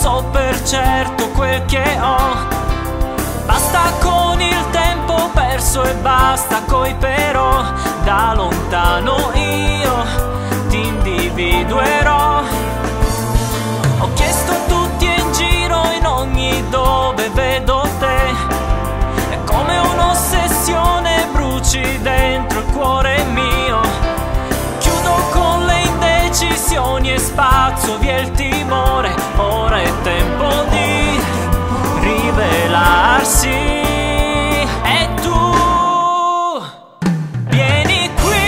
so per certo quel che ho. Basta con il tempo perso e basta coi però. Da lontano io ti individuerò. Ho chiesto a tutti in giro, in ogni dove vedo te. È come un'ossessione, bruci dentro il cuore mio. Chiudo con le indecisioni e spazzo via il timore. Ora è tempo di rivelarsi. E tu vieni qui,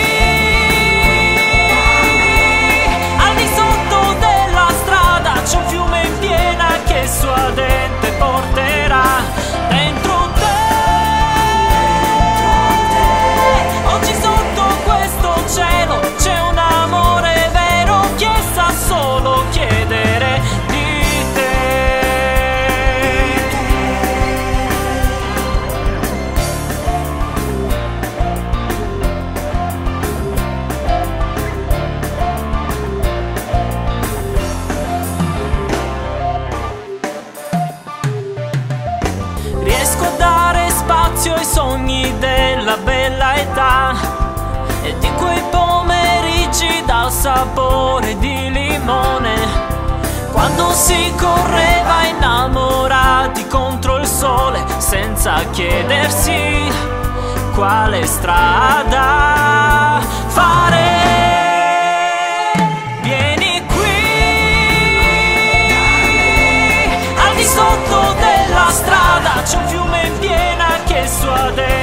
al di sotto della strada c'è un fiume in piena che sua dente porterà dentro te. Oggi sotto questo cielo c'è un amore vero che sa solo chiedere di te. Riesco a dare spazio ai sogni della bella età e di quei pomeriggi dal sapore di limone, quando si correva innamorati contro il sole senza chiedersi quale strada fare. Vieni qui, al di sotto della strada c'è un fiume in piena che sua